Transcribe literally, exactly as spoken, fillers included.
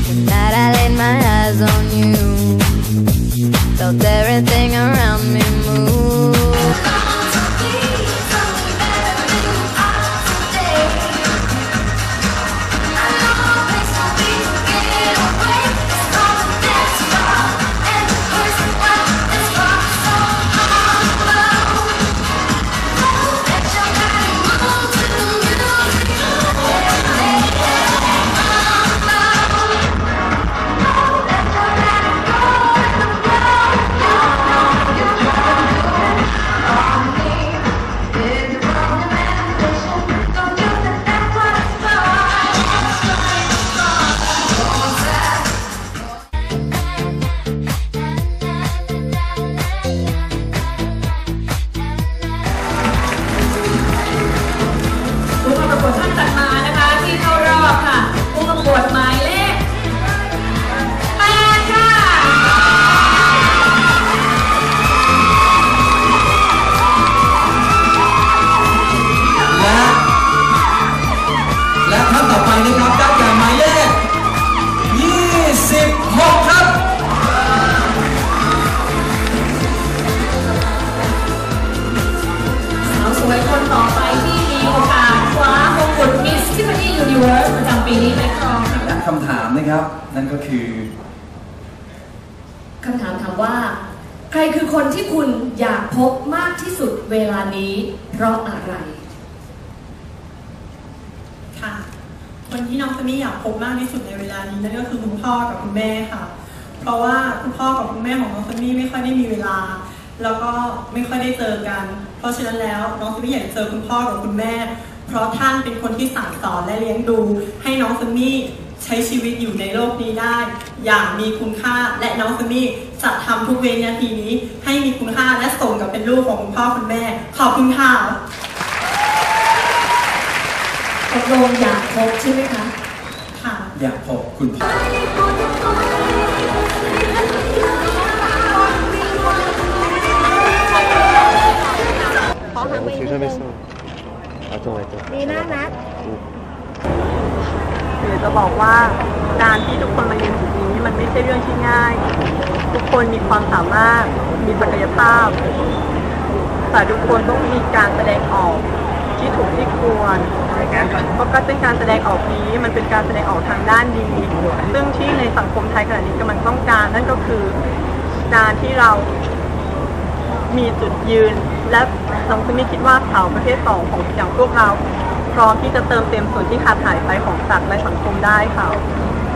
Tonight I laid my eyes on you, felt everything around me move. ประจำปีนี้ได้ครองคำถามนะครับนั่นก็คือคำถามถามว่าใครคือคนที่คุณอยากพบมากที่สุดเวลานี้เพราะอะไรค่ะคนที่น้องซันนี่อยากพบมากที่สุดในเวลานี้นั่นก็คือคุณพ่อกับคุณแม่ค่ะเพราะว่าคุณพ่อกับคุณแม่ของน้องซันนี่ไม่ค่อยได้มีเวลาแล้วก็ไม่ค่อยได้เจอกันเพราะฉะนั้นแล้วน้องซันนี่อยากเจอคุณพ่อกับคุณแม่เพราะท่านเป็นคนที่สั่งสอนและเลี้ยงดูให้น้องซันนี่ใช้ชีวิตอยู่ในโลกนี้ได้อย่างมีคุณค่าและน้องซันนี่จะทำทุกเวนาทีนี้ให้มีคุณค่าและสมกับเป็นลูกของคุณพ่อคุณแม่ขอบคุณค่ะตกลงอยากพบใช่ไหมคะค่ะอยากพบคุณพ่อดีน่านัดคือจะบอกว่าการที่ทุกคนมาเรียนจุดนี้มันไม่ใช่เรื่องที่ง่ายทุกคนมีความสามารถมีศักยภาพแต่ทุกคนต้องมีการแสดงออกที่ถูกที่ควรเพราะการเป็นการแสดงออกนี้มันเป็นการแสดงออกทางด้านดีซึ่งที่ในสังคมไทยขณะนี้กำลังต้องการนั่นก็คือการที่เรามีจุดยืนและน้องซันนี่คิดว่าสาวประเภทสองของอย่างพวกเราพร้อมที่จะเติมเต็มส่วนที่ขาดหายไปของสัตว์และสังคมได้ค่ะ